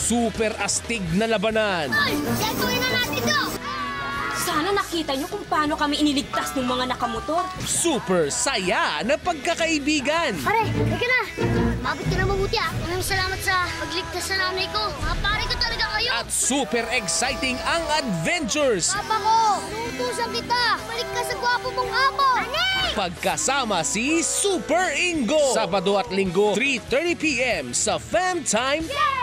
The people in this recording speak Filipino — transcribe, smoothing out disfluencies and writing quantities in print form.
super astig na labanan. Ay, gagawin na natin to! Sana nakita niyo kung paano kami iniligtas ng mga nakamotor. Super saya na pagkakaibigan. Pare, halika na! Mabot ka na mabuti ah! Maraming salamat sa pagligtas sa nanay ko. Mga pare ko talaga kayo! At super exciting ang adventures. Papa ko! Inuutusan kita! Balik ka sa gwapo mong amo! Anay! Pagkasama si Super Ingo. Sabado at Linggo, 3:30 p.m. sa Fam Time.